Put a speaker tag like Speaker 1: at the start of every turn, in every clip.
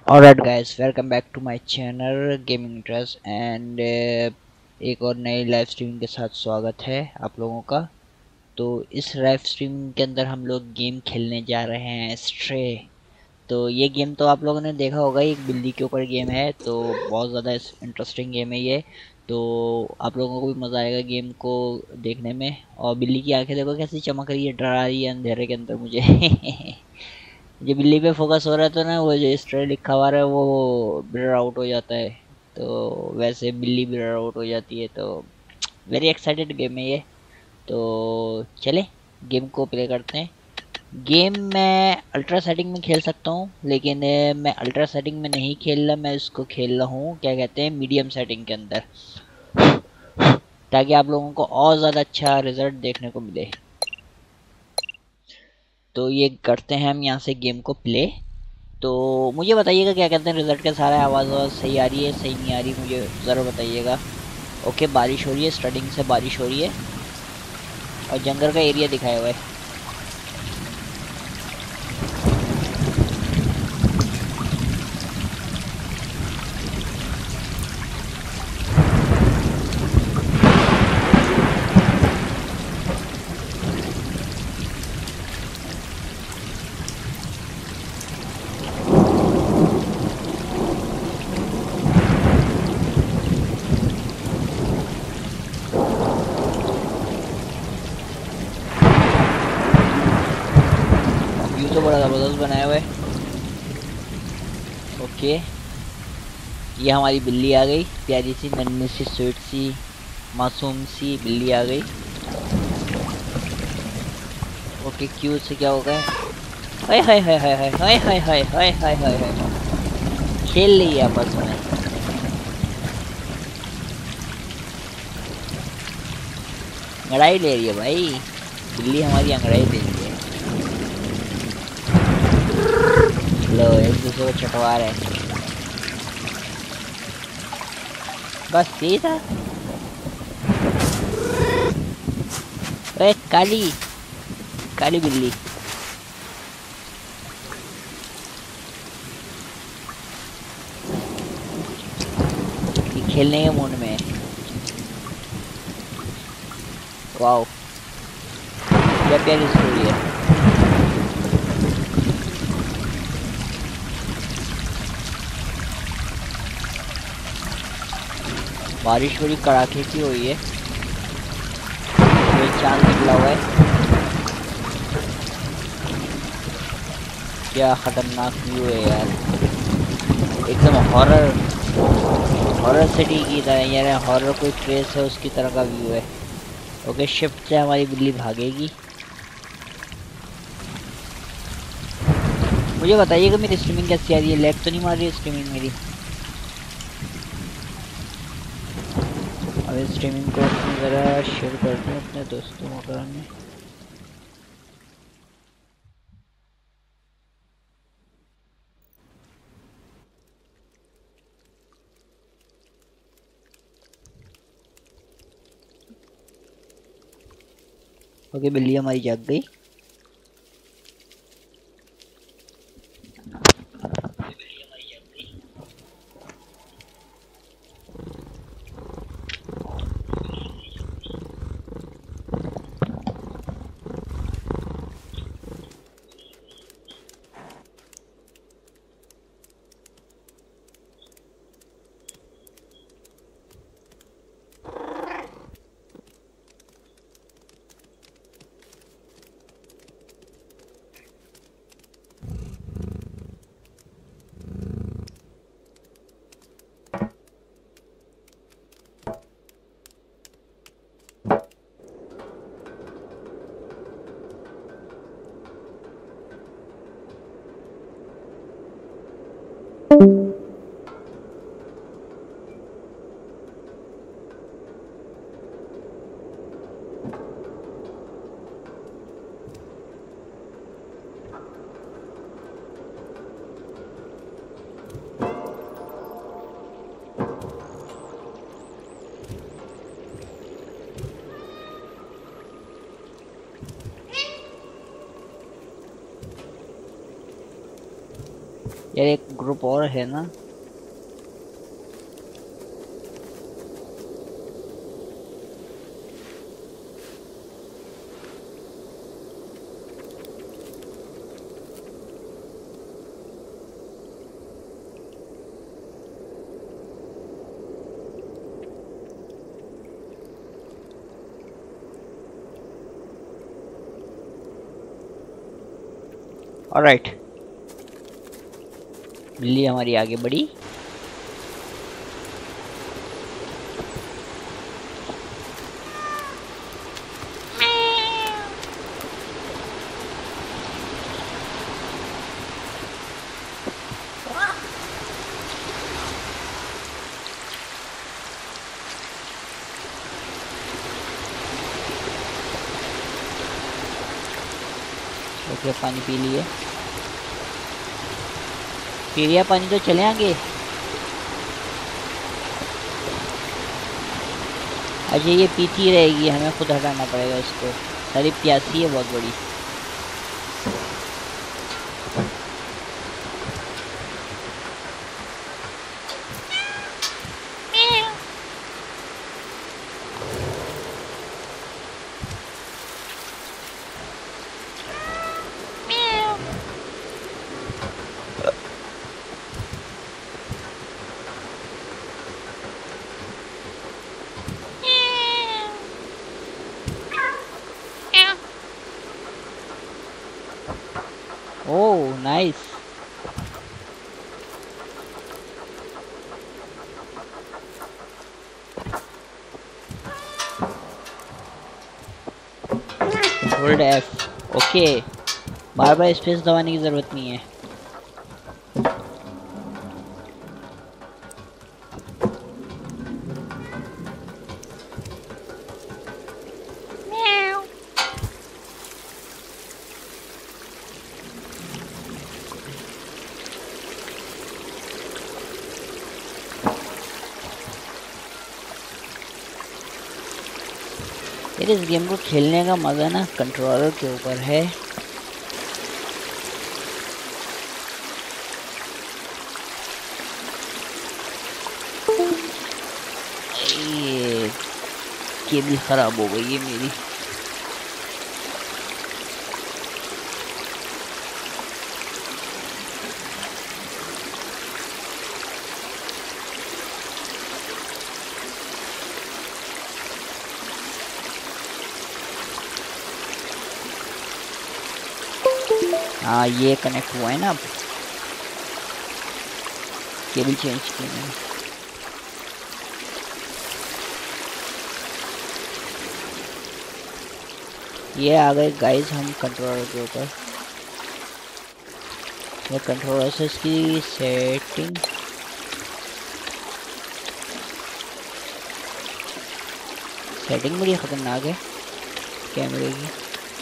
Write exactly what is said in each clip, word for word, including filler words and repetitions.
Speaker 1: Alright guys, welcome back to my channel gaming interest and एक और नई live streaming के साथ स्वागत है आप लोगों का। तो इस लाइव स्ट्रीमिंग के अंदर हम लोग गेम खेलने जा रहे हैं स्ट्रे। तो ये गेम तो आप लोगों ने देखा होगा, एक बिल्ली के ऊपर गेम है, तो बहुत ज़्यादा इंटरेस्टिंग गेम है ये। तो आप लोगों को भी मज़ा आएगा गेम को देखने में। और बिल्ली की आंखें देखो कैसी चमक रही है, डरा रही है अंधेरे के अंदर मुझे। ये बिल्ली पे फोकस हो रहा है तो ना वो जो स्ट्रे लिखा हुआ है वो ब्लर आउट हो जाता है। तो वैसे बिल्ली ब्लर आउट हो जाती है। तो वेरी एक्साइटेड गेम है ये। तो चले गेम को प्ले करते हैं। गेम मैं अल्ट्रा सेटिंग में खेल सकता हूँ, लेकिन अ, मैं अल्ट्रा सेटिंग में नहीं खेल रहा, मैं इसको खेल रहा हूँ क्या कहते हैं मीडियम सेटिंग के अंदर, ताकि आप लोगों को और ज़्यादा अच्छा रिजल्ट देखने को मिले। तो ये करते हैं हम यहाँ से गेम को प्ले। तो मुझे बताइएगा क्या कहते हैं रिजल्ट के सारा आवाज़ आवाज़ सही आ रही है सही नहीं आ रही, मुझे ज़रूर बताइएगा। ओके, बारिश हो रही है, स्टार्टिंग से बारिश हो रही है और जंगल का एरिया दिखाया हुआ है। व्यू तो बड़ा ज़बरदस्त बनाया हुआ है। ओके, ये हमारी बिल्ली आ गई, प्यारी सी नन्ही सी स्वीट सी मासूम सी बिल्ली आ गई। ओके, क्यू से क्या हो गया? हाय हाय हाय हाय हाय हाय हाय हाय हाय हाय हाय हाय खेल रही है आपस में। अंगड़ाई ले रही है भाई, बिल्ली हमारी अंगड़ाई ले रही है। लो, एक दूसरे को चटवा रहे हैं। बस यही था। अरे काली काली बिल्ली, ये खेलने के मूड में है। वाओ, क्या प्यारी स्टोरी है। बारिश बड़ी कड़ाके की हुई है, ये चांद निकला हुआ है। क्या खतरनाक व्यू है यार, एकदम हॉरर हॉरर सिटी की तरह, यानी हॉरर कोई ट्रेस है उसकी तरह का व्यू है। ओके, शिफ्ट से हमारी बिल्ली भागेगी। मुझे बताइएगा मेरी स्ट्रीमिंग कैसी आ रही है, लैग तो नहीं मार रही है स्ट्रीमिंग मेरी? अब इस स्ट्रीमिंग को ज़रा शेयर कर दूँ अपने दोस्तों वगैरह में। ओके, बिल्ली हमारी जाग गई। यार एक ग्रुप और है ना। ऑलराइट, बिल्ली हमारी आगे बढ़ी। ओके, पानी पी लिए, पी लिया पानी, तो चले आगे। अच्छा, ये पीती रहेगी, हमें खुद हटाना पड़ेगा इसको। सारी प्यासी है बहुत बड़ी। Oh nice. Hold F. Okay, बार बार स्पेस दबाने की जरूरत नहीं है। यार इस गेम को खेलने का मजा ना कंट्रोलर के ऊपर है। ये केबल खराब हो गई है मेरी। हाँ, ये कनेक्ट हुआ है ना अब। केबल चेंज की मैंने। ये आ गए गाइस हम कंट्रोलर के ऊपर। ये कंट्रोलर से इसकी सेटिंग, सेटिंग बड़ी खतरनाक है कैमरे की।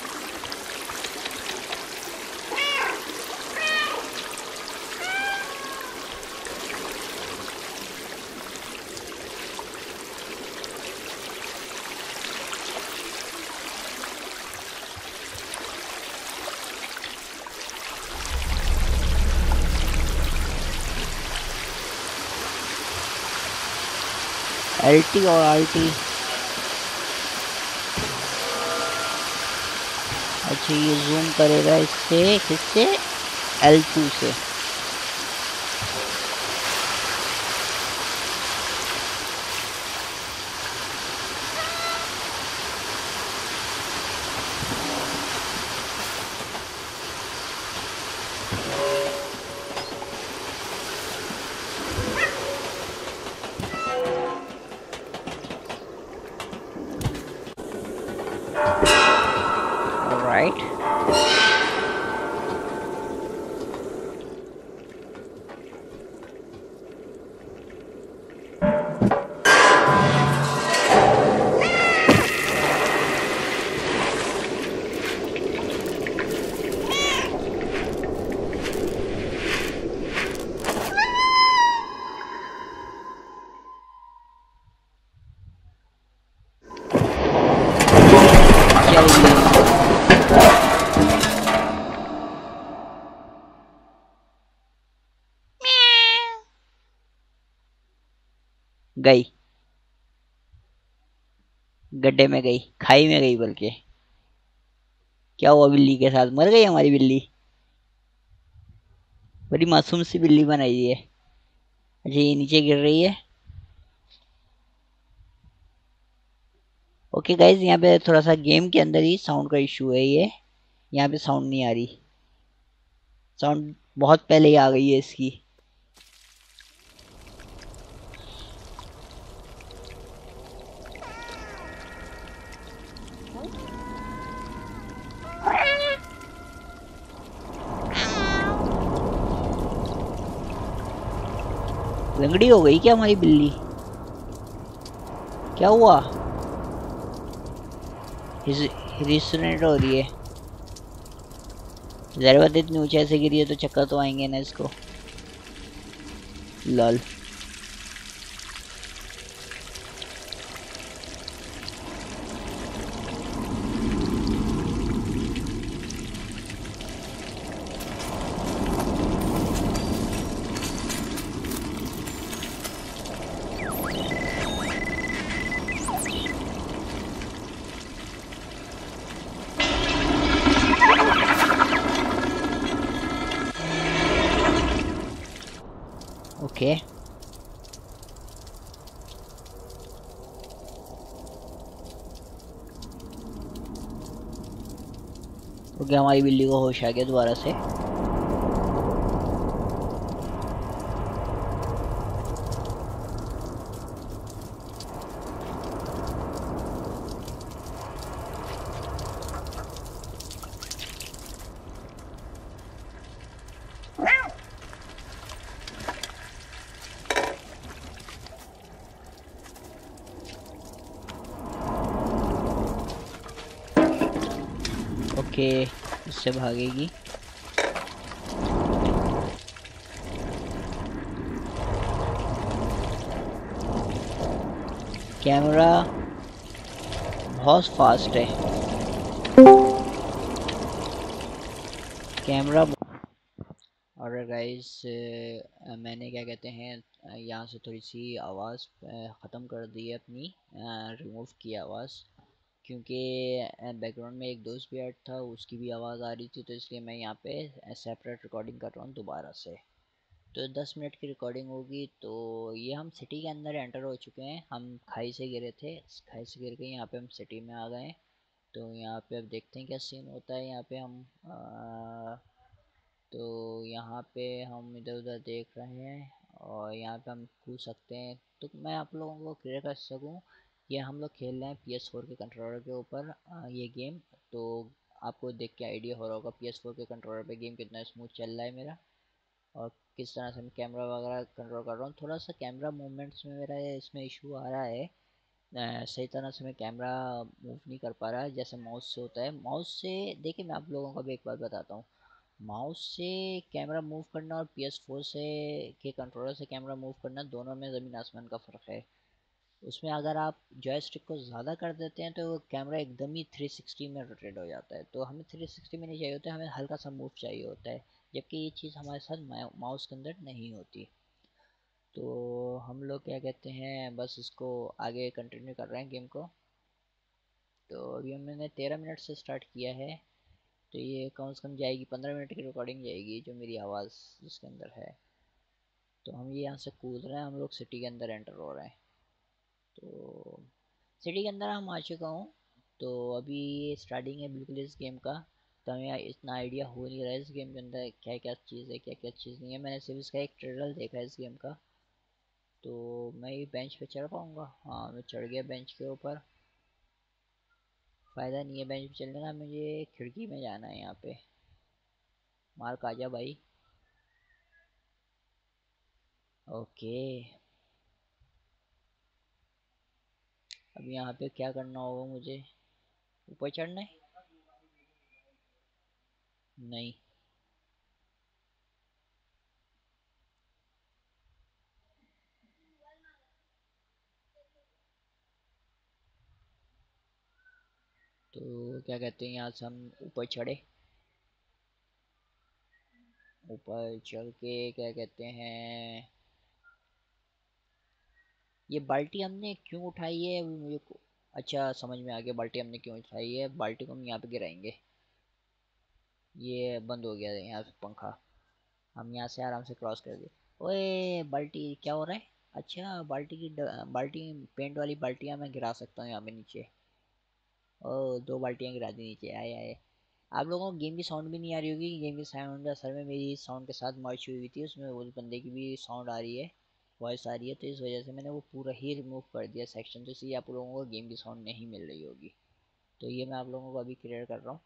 Speaker 1: एल टी और आर टी। अच्छा, ये जूम करेगा इससे, किससे? एल टू से। गई, गड्ढे में गई, खाई में गई बल्कि। क्या हुआ बिल्ली के साथ, मर गई हमारी बिल्ली? बड़ी मासूम सी बिल्ली बनाई है। अच्छा ये नीचे गिर रही है। ओके गाइज, यहाँ पे थोड़ा सा गेम के अंदर ही साउंड का इशू है ये। यहाँ पे साउंड नहीं आ रही, साउंड बहुत पहले ही आ गई है इसकी। लंगड़ी हो गई क्या हमारी बिल्ली? क्या हुआ? हिरिसनेट हो रही है। जरा बात, इतनी ऊंचाई से गिरी है तो चक्कर तो आएंगे ना इसको। लॉल। ओके ओके, हमारी बिल्ली को होश आ गया दोबारा से। ओके, इससे भागेगी। कैमरा बहुत फास्ट है, कैमरा। और गाइस, मैंने क्या कहते हैं, अ, यहाँ से थोड़ी सी आवाज़ ख़त्म कर दी है अपनी, रिमूव की आवाज़, क्योंकि बैकग्राउंड में एक दोस्त भी ऐड था, उसकी भी आवाज़ आ रही थी, तो इसलिए मैं यहाँ पे सेपरेट रिकॉर्डिंग कर रहा हूँ दोबारा से। तो दस मिनट की रिकॉर्डिंग होगी। तो ये हम सिटी के अंदर एंटर हो चुके हैं, हम खाई से गिरे थे, खाई से गिर के यहाँ पे हम सिटी में आ गए हैं। तो यहाँ पे अब देखते हैं क्या सीन होता है। यहाँ पे हम आ, तो यहाँ पे हम इधर उधर देख रहे हैं, और यहाँ पे हम कूद सकते हैं। तो मैं आप लोगों को क्लियर कर सकूँ, ये हम लोग खेल रहे हैं पी एस फोर के कंट्रोलर के ऊपर आ, ये गेम। तो आपको देख के आइडिया हो रहा होगा पी एस फोर के कंट्रोलर पे गेम कितना स्मूथ चल रहा है मेरा, और किस तरह से मैं कैमरा वगैरह कंट्रोल कर रहा हूँ। थोड़ा सा कैमरा मूवमेंट्स में मेरा इसमें इशू आ रहा है, अ, सही तरह से मैं कैमरा मूव नहीं कर पा रहा है जैसे माउस से होता है। माउस से देखिए, मैं आप लोगों को भी एक बात बताता हूँ, माउस से कैमरा मूव करना और पी एस फोर से के कंट्रोलर से कैमरा मूव करना, दोनों में ज़मीन आसमान का फ़र्क है। उसमें अगर आप जॉयस्टिक को ज़्यादा कर देते हैं तो कैमरा एकदम ही थ्री सिक्सटी में रोटेट हो जाता है, तो हमें थ्री सिक्सटी में नहीं चाहिए होता है, हमें हल्का सा मूव चाहिए होता है, जबकि ये चीज़ हमारे साथ माउस के अंदर नहीं होती। तो हम लोग क्या कहते हैं, बस इसको आगे कंटिन्यू कर रहे हैं गेम को। तो अभी हमने तेरह मिनट से स्टार्ट किया है, तो ये कम से कम जाएगी पंद्रह मिनट की रिकॉर्डिंग जाएगी जो मेरी आवाज़ जिसके अंदर है। तो हम ये यहाँ से कूद रहे हैं, हम लोग सिटी के अंदर एंटर हो रहे हैं। तो सिटी के अंदर हम आ चुका हूँ। तो अभी ये स्टार्टिंग है बिल्कुल इस गेम का, तो हमें इतना आइडिया हो नहीं रहा है इस गेम के अंदर क्या क्या चीज़ है क्या क्या चीज़ नहीं है। मैंने सिर्फ इसका एक ट्रेलर देखा है इस गेम का। तो मैं ये बेंच पे चढ़ पाऊँगा? हाँ, मैं चढ़ गया बेंच के ऊपर। फ़ायदा नहीं है बेंच पे चलने का, मुझे खिड़की में जाना है। यहाँ पे मार्क आजा भाई। ओके, अब यहाँ पे क्या करना होगा मुझे? ऊपर चढ़ना है? नहीं। तो क्या कहते हैं, यहाँ से हम ऊपर चढ़े। ऊपर चढ़ के क्या कहते हैं, ये बाल्टी हमने क्यों उठाई है अभी मुझे को... अच्छा समझ में आ गया बाल्टी हमने क्यों उठाई है। बाल्टी को हम यहाँ पे गिराएंगे। ये बंद हो गया है यहाँ पे पंखा। हम यहाँ से आराम से क्रॉस कर दिए। ओए बाल्टी क्या हो रहा है। अच्छा बाल्टी की ड- बाल्टी पेंट वाली बाल्टियाँ मैं गिरा सकता हूँ यहाँ पे नीचे। ओ दो बाल्टियाँ गिरा दी नीचे। आए आए। आप लोगों को गेम की साउंड भी नहीं आ रही होगी। गेम की साउंड असल में मेरी साउंड के साथ मर्ज हुई हुई थी। उसमें वो बंदे की भी साउंड आ रही है, वॉइस आ रही है। तो इस वजह से मैंने वो पूरा ही रिमूव कर दिया सेक्शन। तो इसलिए आप लोगों को गेम की साउंड नहीं मिल रही होगी। तो ये मैं आप लोगों को अभी क्लियर कर रहा हूँ।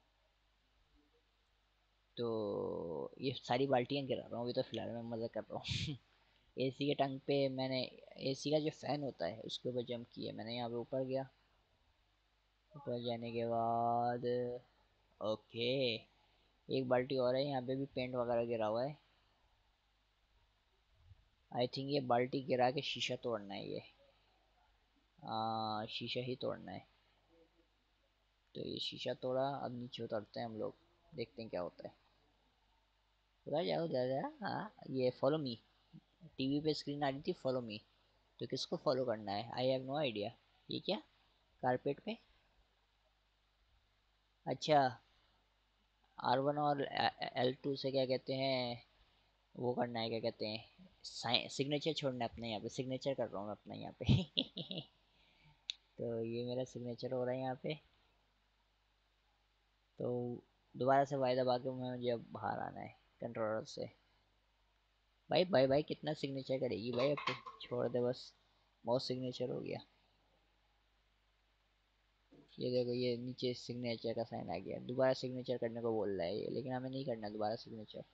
Speaker 1: तो ये सारी बाल्टियाँ गिरा रहा हूँ अभी तो फिलहाल मैं मज़ा कर रहा हूँ। एसी के टंग पे मैंने एसी का जो फैन होता है उसके ऊपर जंप किया मैंने। यहाँ पे ऊपर गया। ऊपर जाने के बाद ओके एक बाल्टी और है। यहाँ पे भी पेंट वगैरह गिरा हुआ है। आई थिंक ये बाल्टी गिरा के शीशा तोड़ना है ये। आ, शीशा ही तोड़ना है। तो ये शीशा तोड़ा। अब नीचे उतरते हैं हम लोग। देखते हैं क्या होता है। उधर जाओ उधर जा। हाँ ये फॉलो मी। टीवी पे स्क्रीन आ रही थी फॉलो मी। तो किसको फॉलो करना है आई हैव नो आइडिया। ये क्या कारपेट पे। अच्छा आर वन और एल टू से क्या कहते हैं वो करना है क्या कहते हैं सिग्नेचर छोड़ना है अपने यहाँ पे। सिग्नेचर कर रहा हूँ मैं अपना यहाँ पे। तो ये मेरा सिग्नेचर हो रहा है यहाँ पे। तो दोबारा से वाई दबा के मुझे अब बाहर आना है कंट्रोलर से। भाई भाई भाई कितना सिग्नेचर करेगी भाई। अब तो छोड़ दे बस। बहुत सिग्नेचर हो गया। ये देखो ये नीचे सिग्नेचर का साइन आ गया। दोबारा सिग्नेचर करने को बोल रहा है ये, लेकिन हमें नहीं करना दोबारा सिग्नेचर।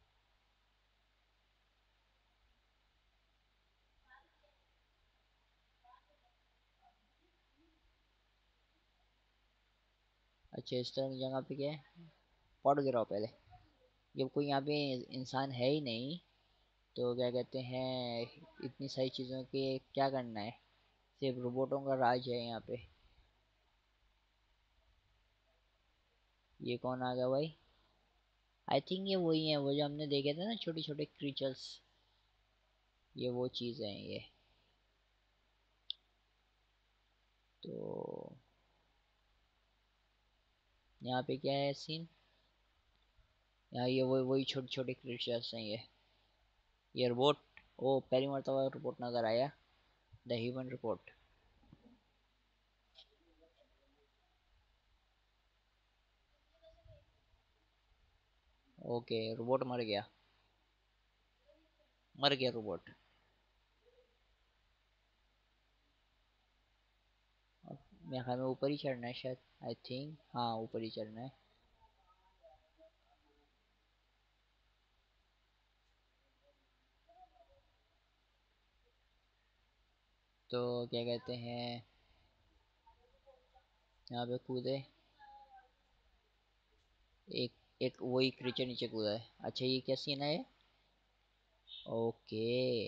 Speaker 1: अच्छा इस तरह की जगह पे क्या है। पॉट गिराओ पहले। जब कोई यहाँ पे इंसान है ही नहीं तो क्या कहते हैं इतनी सारी चीज़ों के क्या करना है। सिर्फ रोबोटों का राज है यहाँ पे। ये कौन आ गया भाई। आई थिंक ये वही है वो जो हमने देखे थे ना छोटे छोटे क्रीचर्स। ये वो चीज़ है ये। तो यहाँ पे क्या है सीन। यहाँ ये वही वही छोटे छोटे क्रीचर्स हैं ये। ये रोबोट। ओ पहली मरतबा रिपोर्ट नजर आया। The human report. Okay robot मर गया। मर गया रोबोट। अब मेरे ख्याल में ऊपर ही चढ़ना है शायद। आई थिंक हाँ ऊपर ही चढ़ना है। तो क्या कहते हैं यहाँ पे कूदे। एक एक वही क्रीचर नीचे कूदा है। अच्छा ये क्या सीन है। ओके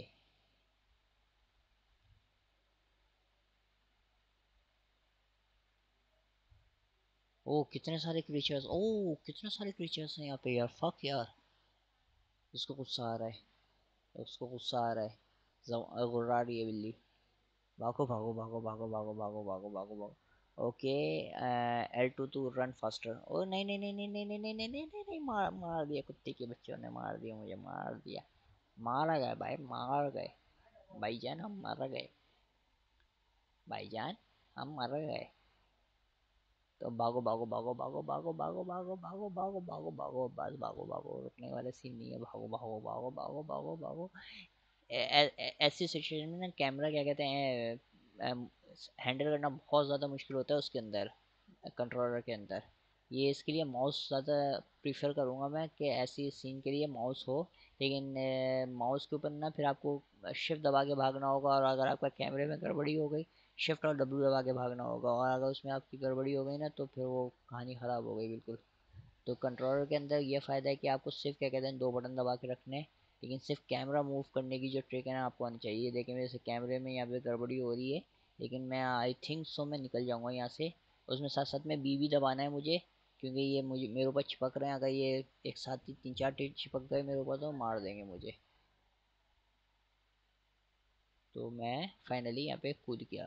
Speaker 1: ओ कितने सारे क्रीचर्स। ओ कितने सारे क्रीचर्स हैं यहाँ पे यार। फक यार। इसको गुस्सा आ रहा है। उसको गुस्सा आ रहा है। जम- गुर्रा रही है बिल्ली। भागो भागो भागो भागो भागो भागो भागो भागो भागो। Okay L two two run faster. ओ नहीं नहीं नहीं नहीं नहीं नहीं नहीं नहीं नहीं नहीं नहीं मार मार दिया कुत्ते के बच्चों ने मार दिया मुझे मार दिया। मारा गए भाई मार गए। भाईजान हम मर गए। भाईजान हम मर गए। तो भागो भागो भागो भागो भागो भागो भागो भागो भागो भागो भागो बस भागो भागो रुकने वाले सीन नहीं है। भागो भागो भागो भागो भागो भागो। ऐ- ऐ- ऐसी सिचुएशन में ना कैमरा क्या कहते हैं हैंडल करना बहुत ज़्यादा मुश्किल होता है उसके अंदर कंट्रोलर के अंदर। ये इसके लिए माउस ज़्यादा प्रीफर करूँगा मैं कि ऐसी सीन के लिए माउस हो। लेकिन माउस के ऊपर ना फिर आपको शिफ्ट दबा के भागना होगा। और अगर आपका कैमरे में गड़बड़ी हो गई शिफ्ट और डब्ल्यू दबा के भागना होगा। और अगर उसमें आपकी गड़बड़ी हो गई ना तो फिर वो कहानी ख़राब हो गई बिल्कुल। तो कंट्रोलर के अंदर ये फ़ायदा है कि आपको सिर्फ क्या कहते हैं दो बटन दबा के रखने हैं। लेकिन सिर्फ कैमरा मूव करने की जो ट्रिक है ना आपको आनी चाहिए। देखिए मेरे से कैमरे में यहाँ पे गड़बड़ी हो रही है। लेकिन मैं आई थिंक सो मैं निकल जाऊँगा यहाँ से। उसमें साथ साथ में बी भी दबाना है मुझे। क्योंकि ये मुझे मेरे ऊपर चिपक रहे हैं। अगर ये एक साथ ही तीन चार टीट चिपक गए मेरे ऊपर तो मार देंगे मुझे। तो मैं फाइनली यहाँ पे कूद गया।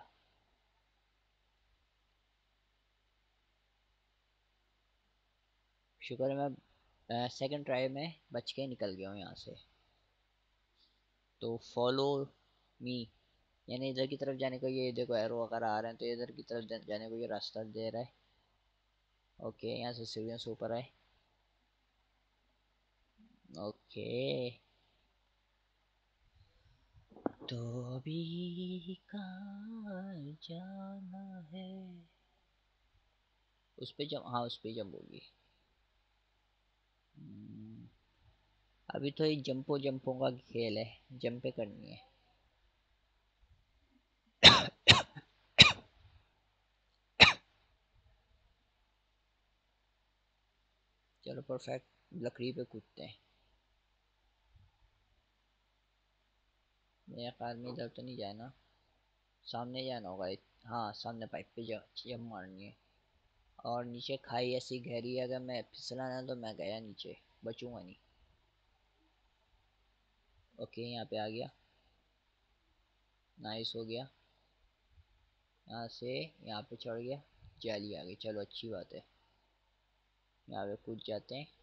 Speaker 1: शुक्र है मैं सेकंड ट्राई में बच के निकल गया हूँ यहाँ से। तो फॉलो मी, यानी इधर की तरफ जाने को ये देखो एरो वगैरह आ रहे हैं, तो इधर की तरफ जाने को ये रास्ता दे रहा है। ओके, यहाँ से सीढ़ियों से ऊपर आए। ओके, तो अभी कहाँ जाना है? उस पे जम, हाँ उस पे जंप होगी। हम्म, अभी तो ये जंपो जंपों का खेल है, जंपे करनी है। चलो परफेक्ट, लकड़ी पे कूदते हैं। मेरे ख्याल में इधर तो नहीं जाना, सामने जाना होगा। हाँ सामने पाइप पे जंप मारनी है। और नीचे खाई ऐसी गहरी है, अगर मैं फिसला ना तो मैं गया नीचे, बचूंगा नहीं। ओके यहाँ पे आ गया, नाइस हो गया। यहाँ से यहाँ पे चढ़ गया, जाली आ गई, चलो अच्छी बात है। यहाँ पे कूद जाते हैं।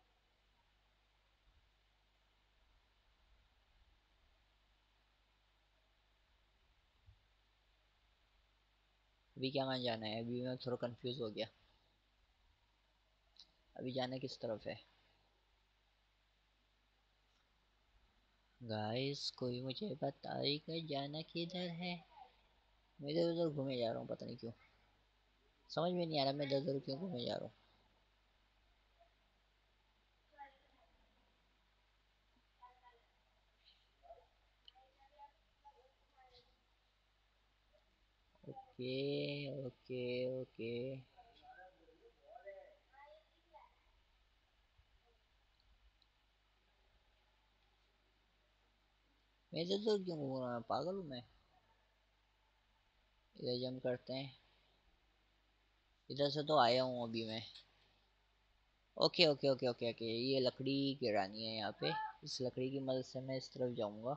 Speaker 1: अभी क्या मान जाना है? अभी मैं थोड़ा कंफ्यूज हो गया, अभी जाना किस तरफ है? गाइस कोई मुझे बताएगा जाना किधर है? मैं इधर उधर घूमे जा रहा हूँ, पता नहीं क्यों, समझ में नहीं आ रहा मैं इधर उधर क्यों घूमे जा रहा हूँ। ओके ओके ओके, मैं इधर उधर क्यों घूम रहा हूँ, पागल हूँ मैं? इधर जंप करते हैं। इधर से तो आया हूँ अभी मैं। Okay okay okay okay okay, ये लकड़ी गिरानी है यहाँ पे, इस लकड़ी की मदद से मैं इस तरफ जाऊंगा।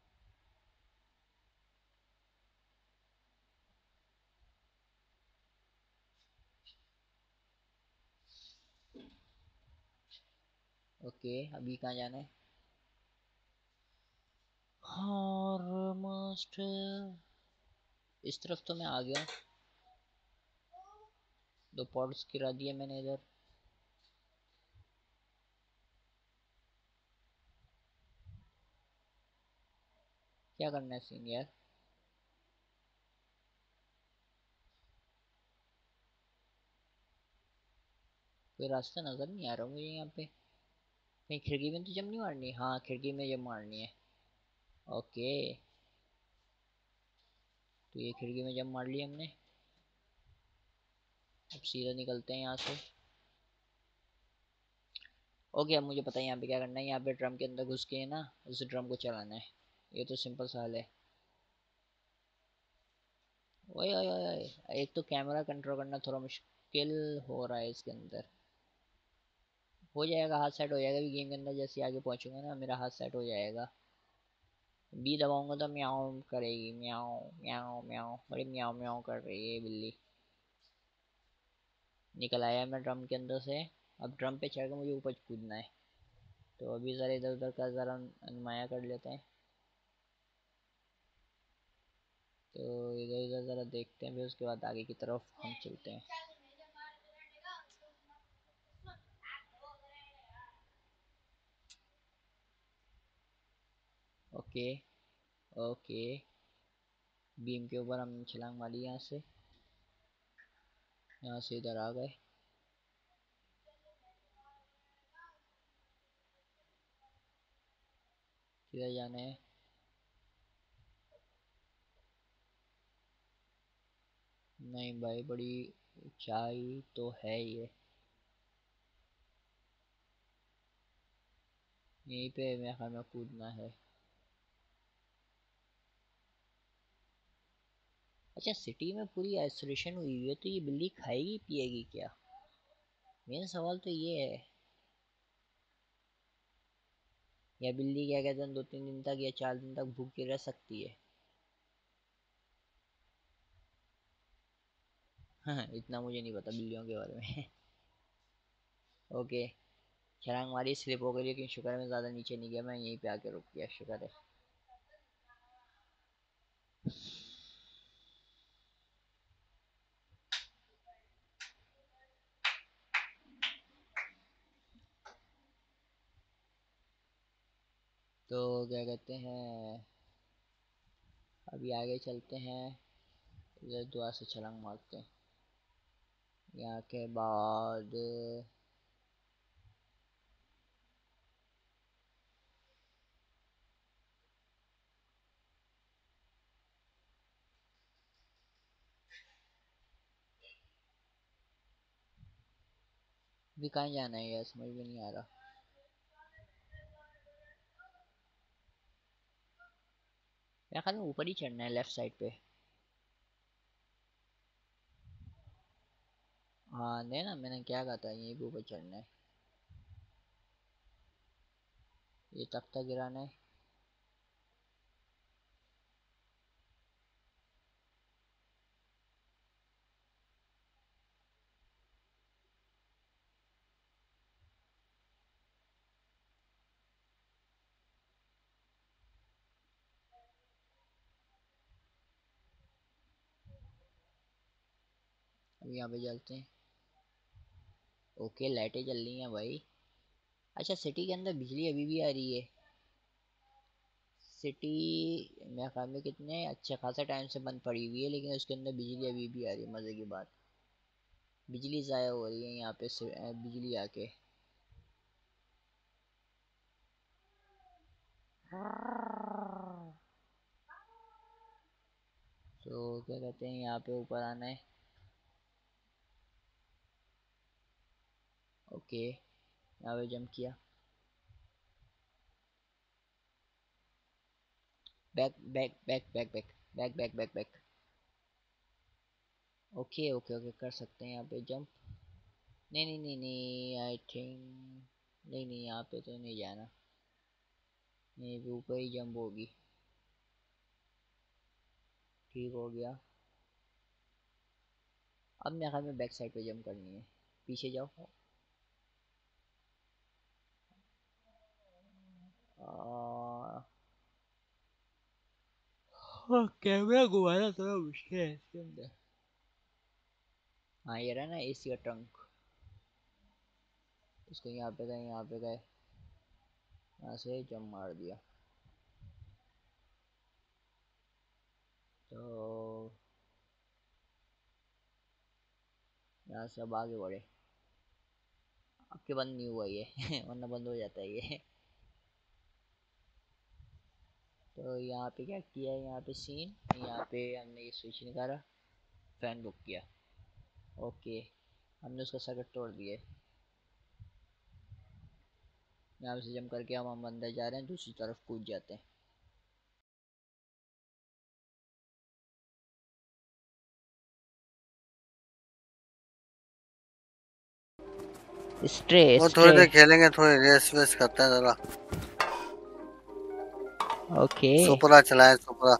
Speaker 1: ओके अभी कहाँ जाना है? ऑलमोस्ट इस तरफ तो मैं आ गया हूँ। दो पॉट्स गिरा दिए मैंने इधर। क्या करना है सीन यार? कोई रास्ता नजर नहीं आ रहा मुझे यहाँ पे। कहीं खिड़की में तो जम नहीं मारनी? हाँ खिड़की में जम मारनी है। ओके, तो ये खिड़की में जम मार ली हमने। अब सीधा निकलते हैं यहाँ से। ओके अब मुझे पता है यहाँ पे क्या करना है। यहाँ पे ड्रम के अंदर घुस के है ना, उस ड्रम को चलाना है। ये तो सिंपल सा हल है। ओए ओए ओए ओए, एक तो कैमरा कंट्रोल करना थोड़ा मुश्किल हो रहा है इसके अंदर। हो जाएगा, हाथ सेट हो जाएगा भी गेम के अंदर, जैसे आगे पहुंचूंगा ना मेरा हाथ सेट हो जाएगा। बी दबाऊंगा तो म्याऊं करेगी, म्याऊं म्याऊं म्याऊं, बड़ी म्याऊं म्याऊं कर रही है बिल्ली। निकल आया मैं ड्रम के अंदर से। अब ड्रम पे चढ़कर मुझे ऊपर कूदना है। तो अभी ज़रा इधर उधर का ज़रा नुमाया कर लेते हैं। तो इधर उधर ज़रा देखते हैं, फिर उसके बाद आगे की तरफ हम चलते हैं। ओके ओके, बीम के ऊपर हम छलांग मारी यहाँ से। यहाँ से इधर आ गए। किधर जाने हैं? नहीं भाई, बड़ी ऊंचाई तो है ये। यहीं पे मैं हमें कूदना है। अच्छा, सिटी में पूरी आइसोलेशन हुई हुई है, तो ये बिल्ली खाएगी पिएगी क्या? मेरा सवाल तो ये है। या बिल्ली क्या कहते हैं, दो तीन दिन तक या चार दिन तक भूखी रह सकती है? इतना मुझे नहीं पता बिल्लियों के बारे में। ओके, छलांग मारी, स्लिप हो गई, लेकिन शुक्र है मैं ज़्यादा नीचे नहीं गया, मैं यहीं पे आके रुक गया, शुक्र है। तो क्या कहते हैं, अभी आगे चलते हैं, इधर दुआ से छलांग मारते हैं। यहाँ के बाद भी कहाँ जाना है यार, समझ में नहीं आ रहा। मेरे ख्याल में ऊपर ही चढ़ना है, लेफ्ट साइड पे। हाँ नहीं ना, मैंने क्या कहा था, यहीं पे ऊपर चढ़ना है। ये तख्ता गिराना है। अब यहाँ पे चलते हैं। ओके, लाइटें जल रही हैं भाई। अच्छा, सिटी के अंदर बिजली अभी भी आ रही है। सिटी मेरे ख्याल में कितने अच्छे खासा टाइम से बंद पड़ी हुई है, लेकिन उसके अंदर बिजली अभी भी आ रही है। मज़े की बात, बिजली ज़ाया हो रही है यहाँ पे से अ, बिजली आके। तो क्या कहते हैं, यहाँ पे ऊपर आना है। ओके, यहाँ पे जंप किया। Back back back back back back back back back. Okay okay okay, कर सकते हैं यहाँ पे जंप। नहीं नहीं नहीं नहीं, आई थिंक नहीं नहीं, यहाँ पे तो नहीं जाना, यहीं पे ऊपर ही जंप होगी। ठीक हो गया। अब मेरे ख्याल में बैक साइड पे जंप करनी है। पीछे जाओ। आ, हाँ, कैमरा घुमाना थोड़ा मुश्किल है इसके अंदर। हाँ, ये रहा ना एसी का ट्रंक, इसको यहाँ पे गए, यहाँ पे गए, यहाँ से जंप मार दिया। तो यहाँ से अब आगे बढ़े। अब के बंद नहीं हुआ ये वरना बंद हो जाता है ये। तो यहाँ पे क्या किया है, यहाँ पे सीन, यहाँ पे हमने ये स्विच निकाला, फैन बुक किया। ओके, हमने उसका सर्किट तोड़ दिया। यहाँ से जंप करके हम हम अंदर जा रहे हैं, दूसरी तरफ कूद जाते हैं। स्ट्रे
Speaker 2: वो थोड़ी
Speaker 1: स्ट्रे।
Speaker 2: देर खेलेंगे, थोड़ी रेस वेस करते हैं जरा।
Speaker 1: ओके,
Speaker 2: सुपरा चलाएं, सुपरा।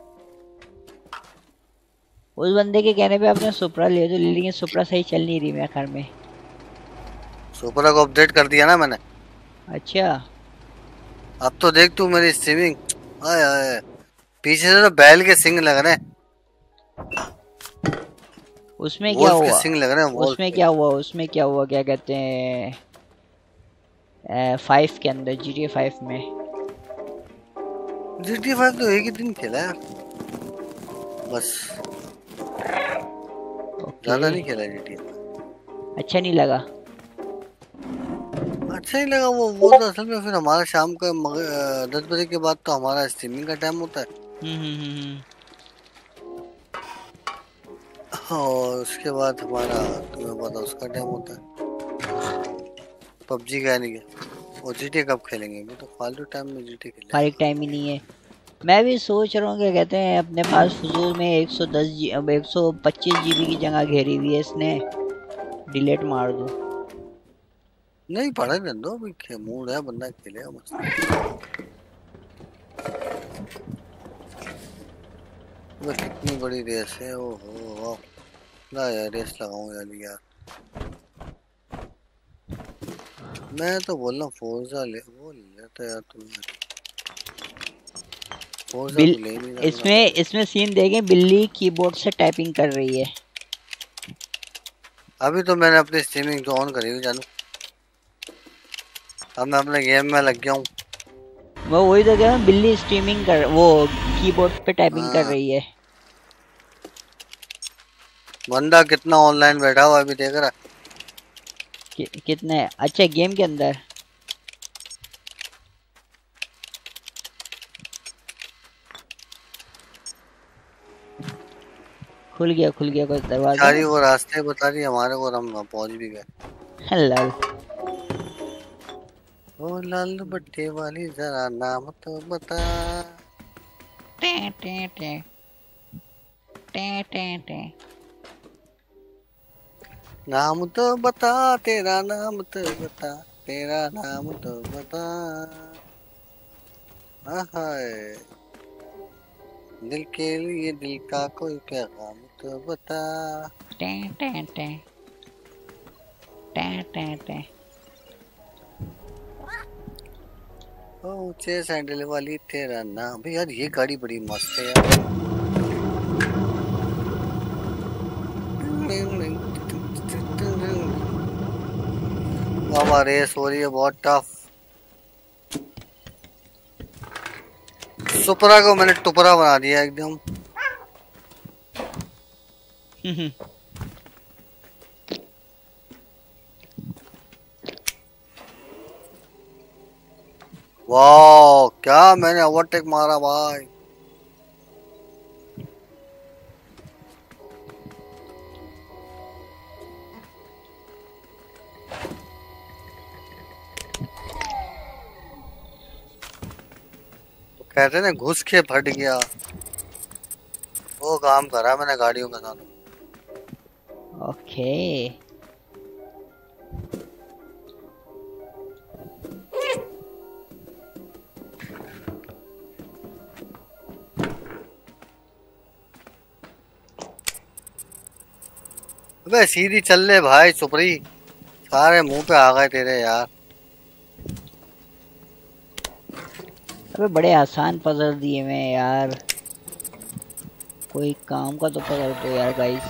Speaker 1: उस बंदे के कहने पे आपने सुपरा ले तो ले, लेकिन सुपरा सही चल नहीं रही मेरे घर में।
Speaker 2: सुपरा को अपडेट कर दिया ना मैंने।
Speaker 1: अच्छा,
Speaker 2: अब तो देख तू मेरी स्ट्रीमिंग। आए आए, पीछे से तो बैल के सिंग लग रहे हैं,
Speaker 1: उसमें क्या
Speaker 2: वोल्फ के
Speaker 1: हुआ?
Speaker 2: सिंग लग रहे हैं, वोल्फ
Speaker 1: उसमें
Speaker 2: के।
Speaker 1: क्या हुआ? उसमें क्या हुआ, क्या कहते हैं, फाइव के अंदर, जी टी ए फाइव में।
Speaker 2: जी टी फाइव तो एक ही दिन खेला यार, बस,
Speaker 1: ओके,
Speaker 2: ज्यादा नहीं खेला जी टी।
Speaker 1: अच्छा नहीं लगा?
Speaker 2: अच्छा ही लगा वो वो तो असल में फिर हमारा शाम का दस बजे के बाद तो हमारा स्ट्रीमिंग का टाइम होता है,
Speaker 1: हम्म हम्म हम्म।
Speaker 2: और उसके बाद हमारा तुम्हें पता उसका टाइम होता है। पबजी का नहीं है, और जी टी कब खेलेंगे, वो तो फालतू टाइम में जी टी खेले।
Speaker 1: फारिग टाइम ही नहीं है। मैं भी सोच रहा हूँ, क्या कहते हैं, अपने पास फजूल में एक सौ दस जी अब एक सौ पच्चीस जी बी की जगह घेरी हुई है, इसने डिलीट मार दूँ?
Speaker 2: नहीं पढ़े रहने दो, अभी मूड है, बंदा खेलेगा मस्त। वो कितनी बड़ी रेस है, ओ हो। ना यार रेस लगाऊं यार यार मैं तो बोल रहा हूँ फोर्जा ले वो ले लेता यार तुम फोर्जा
Speaker 1: बिल
Speaker 2: तो ले नहीं रहा मेरा
Speaker 1: इसमें इसमें सीन देखें, बिल्ली कीबोर्ड से टाइपिंग कर रही है।
Speaker 2: अभी तो मैंने अपनी स्ट्रीमिंग तो ऑन करी हुई जानू अब मैं अपने गेम में लग गया हूँ
Speaker 1: वो वही तो कह रहा हूँ, बिल्ली स्ट्रीमिंग कर वो कीबोर्ड पे टाइपिंग कर
Speaker 2: हाँ
Speaker 1: रही है।
Speaker 2: बंदा कितना ऑनलाइन बैठा हुआ अभी देख रहा
Speaker 1: कि, कितने अच्छा गेम के अंदर। खुल गया खुल गया कोई दरवाजा।
Speaker 2: सारी वो रास्ते बता रही हमारे को हम पहुंच भी गए
Speaker 1: लाल
Speaker 2: ओ लाल बट्टे वाली जरा नाम तो बता
Speaker 1: टे टे टे टे टे टे।
Speaker 2: नाम तो बता तेरा नाम तो बता तेरा नाम तो बता हाय दिल के लिए दिल का कोई पैगाम तो बता
Speaker 1: टे टे टे टे टे टे।
Speaker 2: ओ ऊंचे सैंडल वाली तेरा नाम भाई यार ये गाड़ी बड़ी मस्त है यार बाबा रेस हो रही है बहुत टफ सुपरा को मैंने टुपरा बना दिया एकदम वाह क्या मैंने ओवरटेक मारा भाई तो कहते ना घुस के फट गया वो काम करा मैंने गाड़ियों के साथ
Speaker 1: ओके
Speaker 2: अबे सीधी चल ले भाई सुपरी सारे मुंह पे आ गए तेरे यार
Speaker 1: अबे बड़े आसान पजल दिए मैं यार, कोई काम का तो पजल दो यार गाइस।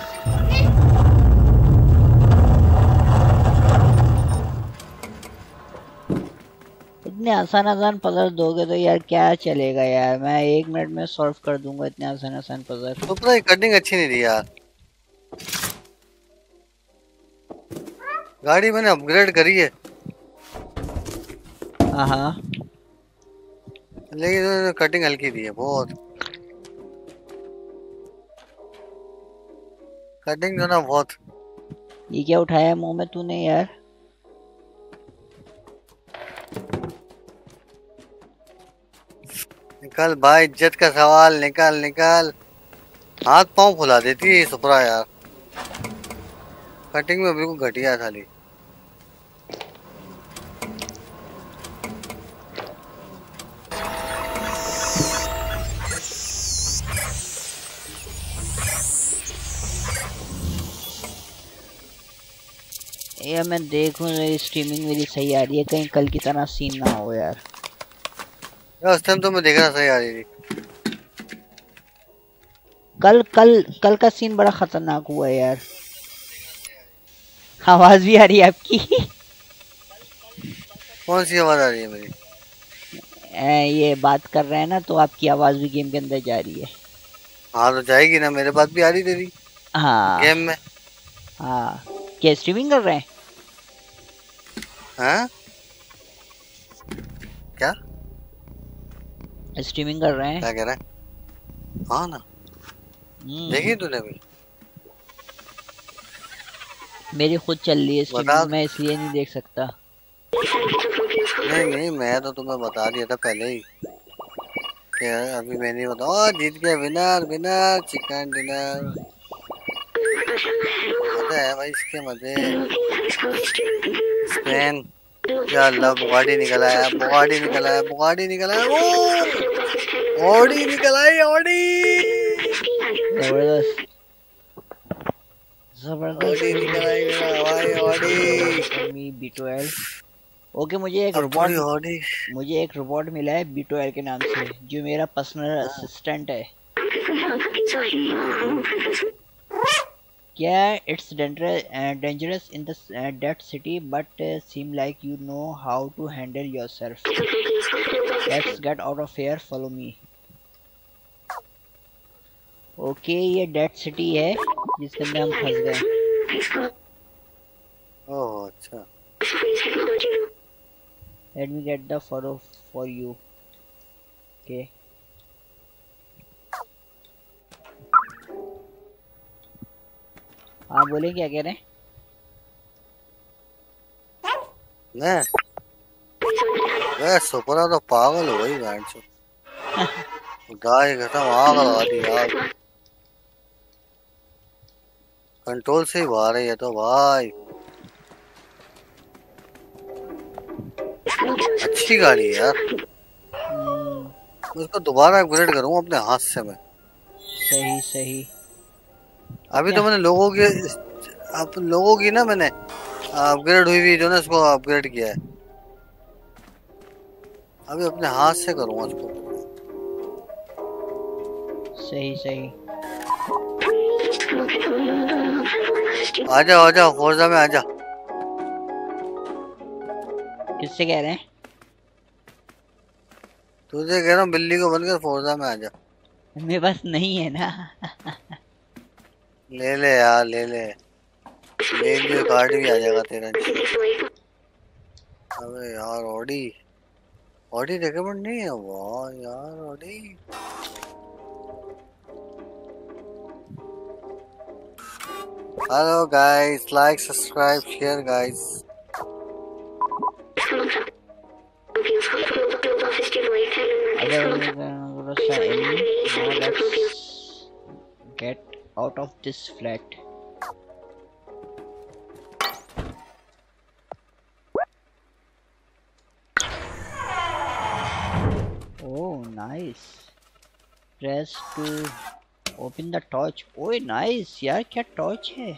Speaker 1: इतने आसान आसान पजल दोगे तो यार क्या चलेगा यार, मैं एक मिनट में सॉल्व कर दूंगा इतने आसान आसान पजल।
Speaker 2: सुपरा की कटिंग अच्छी नहीं थी यार गाड़ी मैंने अपग्रेड करी है
Speaker 1: हाँ
Speaker 2: लेकिन कटिंग हल्की दी है बहुत कटिंग जो ना बहुत
Speaker 1: ये क्या उठाया मुंह में तूने यार?
Speaker 2: निकल भाई इज्जत का सवाल निकल निकल हाथ पांव फुला देती है ये सुपरा यार कटिंग में बिल्कुल घटिया खाली
Speaker 1: यार मैं देखूं स्ट्रीमिंग मेरी सही आ रही है, कहीं कल की तरह सीन ना हो यार।
Speaker 2: यार उस टाइम तो मैं देख रहा सही आ रही थी
Speaker 1: कल कल कल का सीन बड़ा खतरनाक हुआ है यार। आवाज भी आ रही है आपकी?
Speaker 2: कौन सी आवाज आ रही है मेरी?
Speaker 1: ए, ये बात कर रहे हैं ना तो आपकी आवाज भी गेम के अंदर जा रही है।
Speaker 2: हाँ तो जाएगी ना, मेरे बात भी आ रही तेरी
Speaker 1: हाँ
Speaker 2: गेम में।
Speaker 1: हाँ क्या स्ट्रीमिंग कर रहे हैं?
Speaker 2: हाँ क्या
Speaker 1: स्ट्रीमिंग कर रहे हैं?
Speaker 2: क्या कह रहा है? हाँ ना देखी तूने भी?
Speaker 1: मेरी खुद चल रही है स्ट्रीमिंग, मैं इसलिए नहीं देख सकता।
Speaker 2: नहीं नहीं मैं तो तुम्हें बता दिया था पहले ही कि अभी मैं नहीं बताऊँ। जीत गया विनर विनर चिकन डिनर। मजा है भाई इसके मजे। स्पेन या अल्लाह बुगाड़ी निकल आया बुगाड़ी निकल आया बुगाड़ी निकल आया वो ऑडी निकल आई ऑडी।
Speaker 1: जबरदस्त। जबरदस्त
Speaker 2: निकल आई मेरा भाई ऑडी।
Speaker 1: मी बी ट्वेल्व। ओके मुझे एक
Speaker 2: अब थोड़ी
Speaker 1: रोबोट
Speaker 2: ऑडी।
Speaker 1: मुझे एक रोबोट मिला है बी ट्वेल्व के नाम से, जो मेरा पर्सनल असिस्टेंट है। क्या it's dangerous in the dead city but seem like you know how to handle yourself. Let's get out of here, follow me. Okay ये डेड सिटी है जिसके अंदर हम फंस गए।
Speaker 2: ओह अच्छा।
Speaker 1: Let me get the photo for you. Okay. हाँ बोले क्या कह रहे हैं?
Speaker 2: मैं मैं सुपरा तो पागल हो गई गांड से। गाय खत्म आग लगा दी यार। कंट्रोल से ही बाहर है ये तो भाई। अच्छी गाड़ी है यार। उसको दोबारा अपग्रेड करूँ अपने हाथ से मैं।
Speaker 1: सही सही।
Speaker 2: अभी तो मैंने लोगों की आप लोगों की ना मैंने अपग्रेड हुई हुई जो ना इसको अपग्रेड किया है। अभी अपने हाथ से करूँगा उसको।
Speaker 1: सही सही।
Speaker 2: आजा आजा फोर्जा में आजा।
Speaker 1: किससे कह रहे हैं?
Speaker 2: तुझे कह रहा हूँ बिल्ली को बनकर फोर्जा में आजा।
Speaker 1: मेरे पास नहीं है ना।
Speaker 2: ले ले यार ले ले ले लियो कार्ड भी आ जाएगा तेरा। अबे यार ऑडी ऑडी रिकमेंड नहीं है। वाह यार Audi. Hello guys like subscribe share guys.
Speaker 1: Get out of this flat. Oh, nice. Press to open the torch. Oh, nice. यार क्या torch है?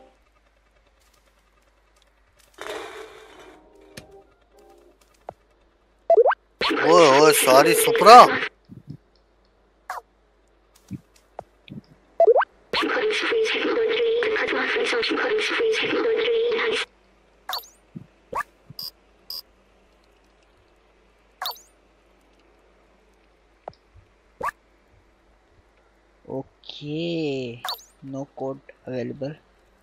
Speaker 2: ओए ओए sorry Supra.
Speaker 1: Okay, no code available.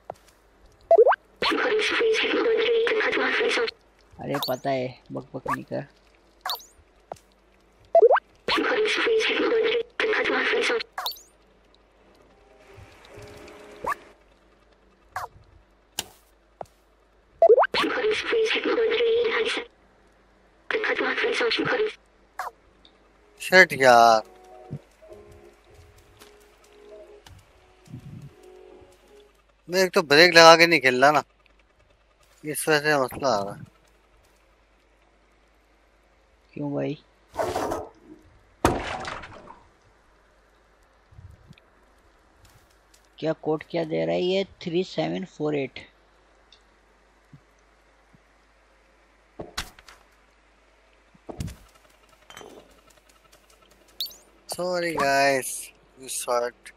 Speaker 1: अरे पता है बक बक नहीं कर।
Speaker 2: शिट यार मैं एक तो ब्रेक लगा के नहीं खेल रहा ना, इस वजह से मसला आ रहा है।
Speaker 1: क्यों भाई? क्या कोड क्या दे रहा है ये? Three seven four eight.
Speaker 2: Sorry guys, you saw it.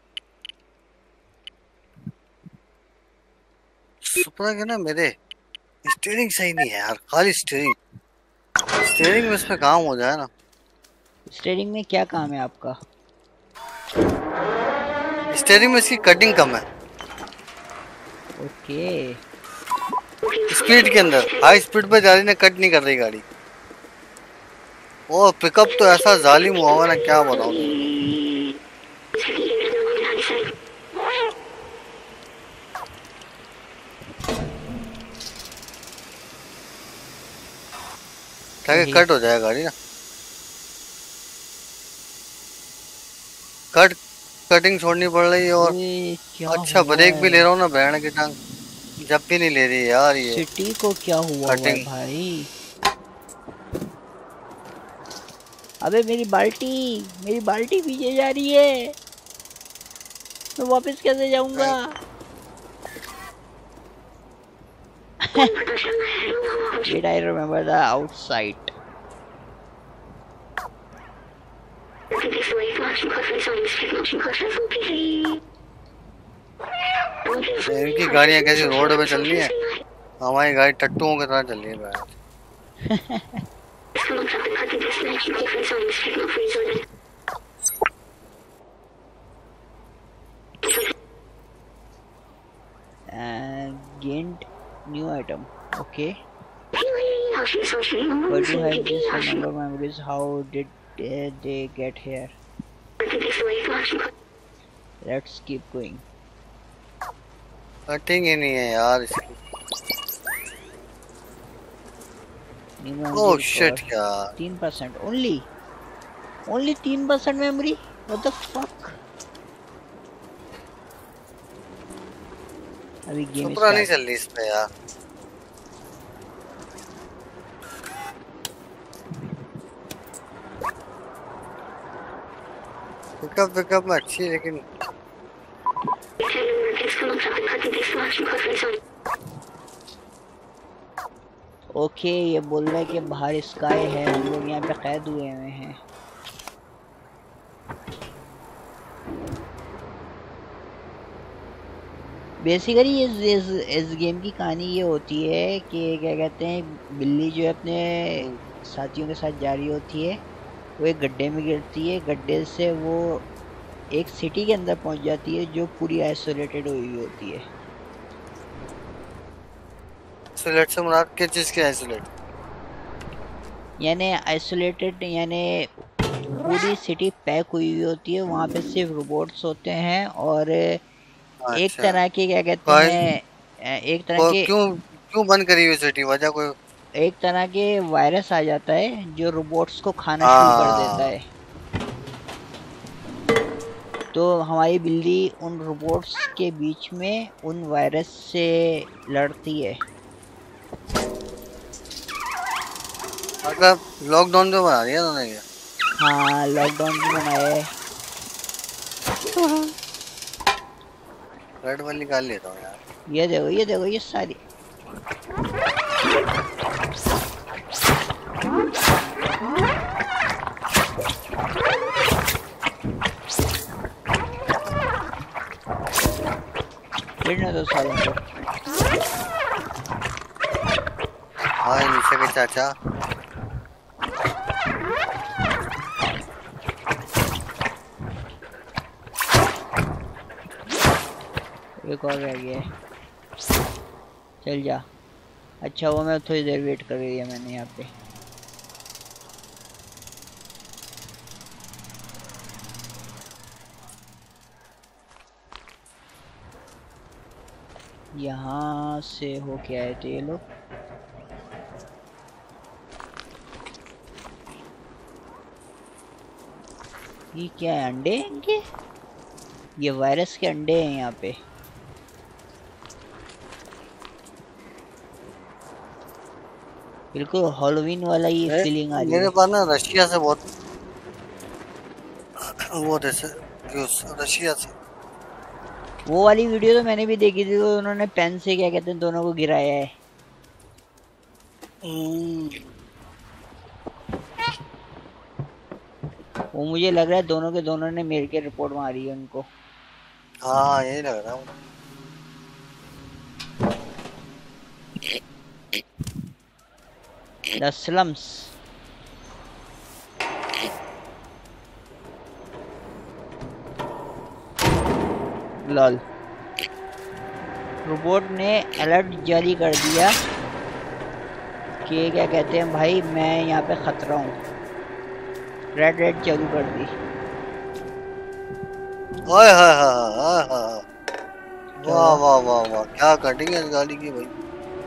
Speaker 2: Supra के ना मेरे स्टीयरिंग सही नहीं है यार, खाली स्टीयरिंग स्टीयरिंग में इस पे काम हो जाए ना।
Speaker 1: स्टीयरिंग में क्या काम है आपका?
Speaker 2: स्टीयरिंग में इसकी कटिंग कम है।
Speaker 1: ओके।
Speaker 2: स्पीड के अंदर हाई स्पीड पे जा रही ना, कट नहीं कर रही गाड़ी। और पिकअप तो ऐसा जालिम हुआ हुआ ना, क्या बताऊं। ताकि कट हो जाए गाड़ी ना। कट कटिंग छोड़नी पड़ रही है। और अच्छा ब्रेक भी ले रहा हूँ ना, बैंड की टांग जब भी नहीं ले रही यार ये।
Speaker 1: सिटी को क्या हुआ है भाई? अबे मेरी बाल्टी मेरी बाल्टी पीछे जा रही है, मैं वापस कैसे जाऊंगा? Did I remember the outside?
Speaker 2: इनकी गाड़ियाँ कैसी रोड पे चल रही है, हमारी गाड़ी टट्टुओं की तरह चल रही है।
Speaker 1: And gained new item. Okay. But you have just remember memories. How did uh, they get here? Let's keep going.
Speaker 2: Cutting ही नहीं है यार इसकी। Oh shit यार।
Speaker 1: तीन परसेंट only. Only तीन percent memory. What the fuck? अभी game
Speaker 2: Supra नहीं चल रही इसमें यार। पिकअप पिकअप में अच्छी है लेकिन
Speaker 1: ओके ये बोल रहा है कि बाहर स्काई है, हम लोग यहाँ पे कैद हुए हुए हैं। बेसिकली इस, इस इस गेम की कहानी ये होती है कि क्या कहते हैं, बिल्ली जो है अपने साथियों के साथ जा रही होती है, वो एक गड्ढे में गिरती है, गड्ढे से वो एक सिटी के अंदर पहुंच जाती है जो पूरी आइसोलेटेड हुई होती है।
Speaker 2: आइसोलेट से मुराद किस चीज़ की आइसोलेट?
Speaker 1: यानी आइसोलेटेड यानी पूरी सिटी पैक हुई हुई होती है, वहाँ पे सिर्फ रोबोट्स होते हैं और अच्छा। एक तरह के क्या कहते हैं, एक तरह के
Speaker 2: क्यों क्यों बंद करी हुई सिटी, वजह कोई? एक
Speaker 1: तरह के वायरस आ जाता है जो रोबोट्स को खाना शुरू कर देता है। तो हमारी बिल्ली उन रोबोट्स के बीच में उन वायरस से लड़ती है।
Speaker 2: मतलब लॉकडाउन जो बना दिया उन्होंने ये?
Speaker 1: हाँ लॉकडाउन भी बनाया है।
Speaker 2: रेड वाली निकाल लेता हूँ यार।
Speaker 1: ये देखो ये देखो ये सारी गिरने दो सालों को।
Speaker 2: हाँ नीचे के चाचा
Speaker 1: एक और रह गया है, चल जा। अच्छा वो मैं थोड़ी देर वेट कर रही है मैंने यहाँ पे। यहाँ से हो के आए थे ये लोग। ये क्या है, अंडे हैं इनके? ये वायरस के अंडे हैं यहाँ पे। बिल्कुल हैलोवीन वाला ये फीलिंग आ रही है।
Speaker 2: मेरे पास ना रशिया से बहुत वो जैसे रशिया से
Speaker 1: वो वाली वीडियो तो मैंने भी देखी थी, तो उन्होंने पेन से क्या कहते हैं दोनों को गिराया है। वो मुझे लग रहा है दोनों के दोनों ने मेरे के रिपोर्ट मारी है उनको।
Speaker 2: हाँ यही लग रहा है।
Speaker 1: The slums. लॉल। रोबोट ने अलर्ट जारी कर दिया कि क्या कहते हैं भाई मैं यहाँ पे खतरा हूँ। रेड रेड चालू कर दी।
Speaker 2: हाय हाय हाय हाय, वाह वाह वाह वाह, क्या कटिंग है इस गाड़ी की भाई।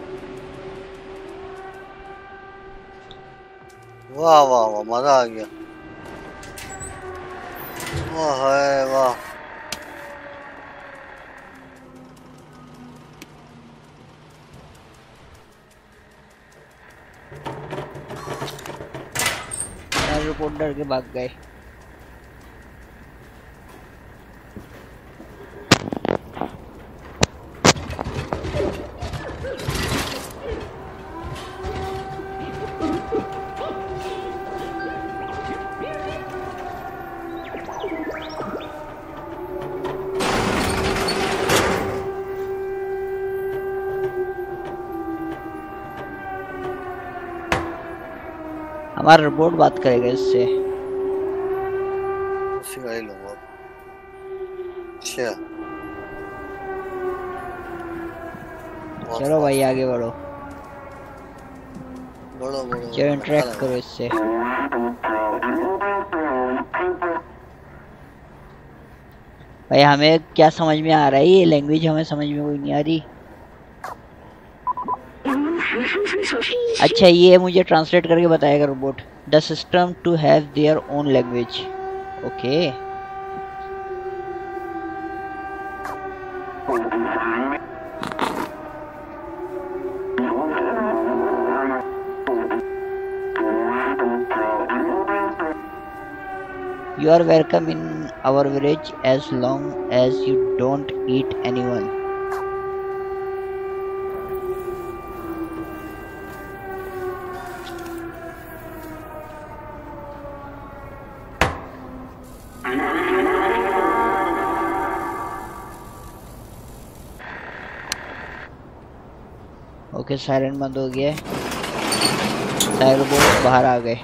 Speaker 2: वाह वाह वाह, मजा आ गया। वाह है वाह।
Speaker 1: रिपोर्ट डर के भाग गए। हमारा रोबोट बात करेगा इससे।
Speaker 2: उसी का ही लूंगा। अच्छा
Speaker 1: चलो भाई आगे बढ़ो।
Speaker 2: बढ़ो बढ़ो
Speaker 1: चलो
Speaker 2: धक्का
Speaker 1: इंटरेक्ट करो
Speaker 2: लगा।
Speaker 1: इससे। भाई हमें क्या समझ में आ रहा है, ये लैंग्वेज हमें समझ में कोई नहीं आ रही। अच्छा ये मुझे ट्रांसलेट करके बताएगा robot. The system to have their own language. Okay You are welcome in our village as long as you don't eat anyone. Okay siren बंद हो गया। सारे रोबोट बाहर आ गए।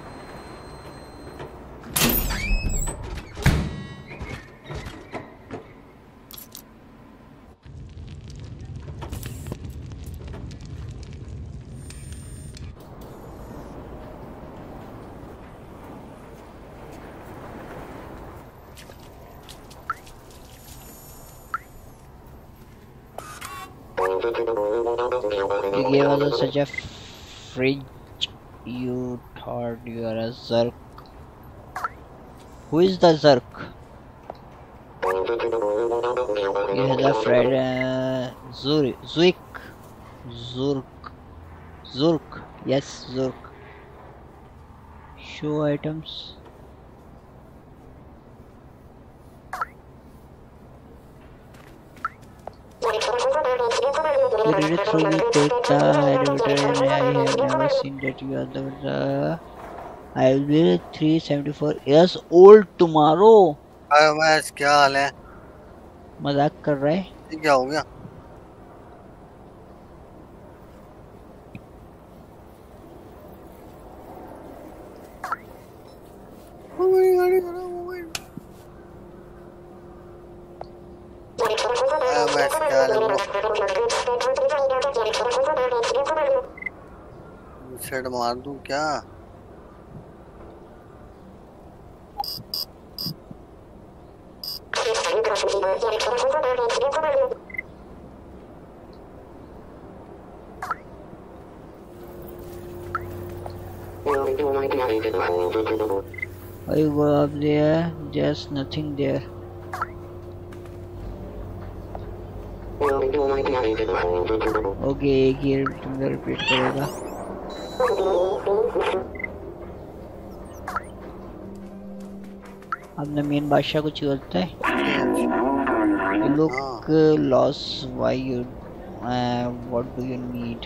Speaker 1: You gave us such a fridge. You thought you are a Zerk. Who is the Zerk? You have a friend uh, Zur Zuik. Zurk. Zurk. Yes, Zurk. Show items. You read it through, you take the elevator and I have never seen that you are the, the I will be three seventy-four years old tomorrow.
Speaker 2: हाय उमेश क्या हाल है?
Speaker 1: मजाक कर रहा है?
Speaker 2: ये क्या हो गया? हाय उमेश क्या हाल है ब्रो? सेट मार दूं क्या?
Speaker 1: Why you go up there? There's nothing there. Okay, एक ही तुमने रिपीट करेगा। अपना मेन बादशाह कुछ करता है। You look uh, lost. Why you? Uh, what do you need?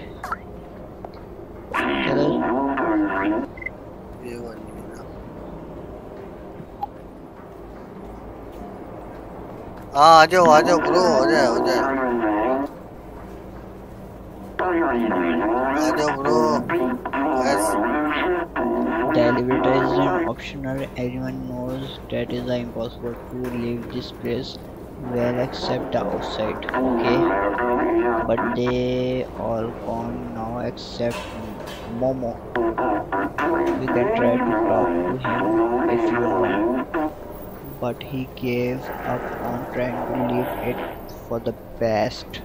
Speaker 1: चलो।
Speaker 2: ये वाली है ना? हाँ आ जाओ आ जाओ ब्रो हो जाए हो जाए आ जाओ bro. Yes
Speaker 1: The elevator is an optional. Everyone knows that is impossible to leave this place well except the outside. Okay, but they all gone now except Momo. We can try to talk to him if you want, but he gave up on trying to leave it for the best.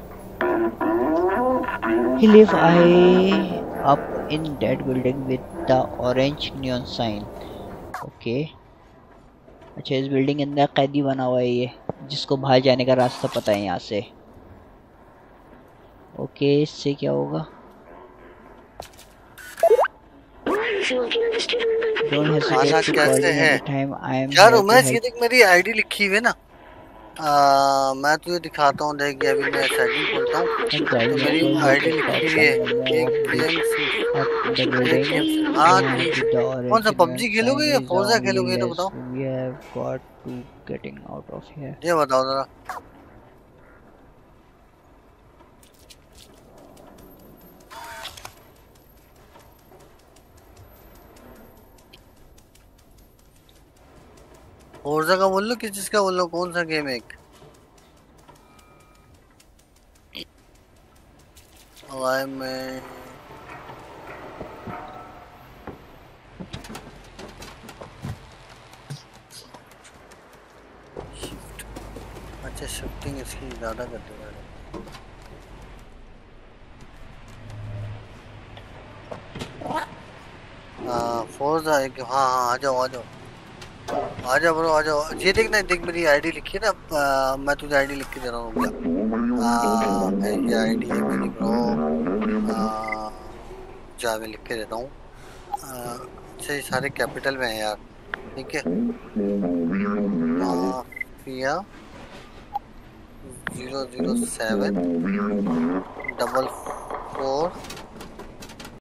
Speaker 1: He live high up in that building with the orange neon sign. Okay. अच्छा इस building के अंदर कैदी बना हुआ है ये, जिसको बाहर जाने का रास्ता पता है यहाँ से। ओके इससे क्या होगा? Don't hesitate to call me anytime. I am
Speaker 2: यार
Speaker 1: here to
Speaker 2: उमेश ये
Speaker 1: help.
Speaker 2: देख मेरी आईडी लिखी हुई है ना। आ, मैं तुझे दिखाता हूँ देख अभी मैं सेटिंग खोलता हूँ तो मेरी आईडी लिखी हुई है एक गेम से। हाँ कौन सा पबजी खेलोगे या फोर्जा खेलोगे तो बताओ।
Speaker 1: We have got to getting out of here.
Speaker 2: ये बताओ जरा। फोर्जा का बोल लो, किस चीज का बोल लो, कौन सा गेम? एक वाई में शिफ्ट, अच्छा शिफ्टिंग इसकी ज्यादा कर देगा। हाँ फोर्जा एक, हाँ हाँ आ जाओ आ जाओ आ जाओ ब्रो आ जाओ। ये देख ना, देख मेरी आईडी लिखी है ना, आ, मैं तुझे आईडी लिख के दे रहा हूँ क्या? आ, ये आईडी है मेरी ब्रो। आ, जा मैं लिख के देता हूँ। आ, अच्छा ये सारे कैपिटल में है यार, ठीक है। Mafia zero zero seven double four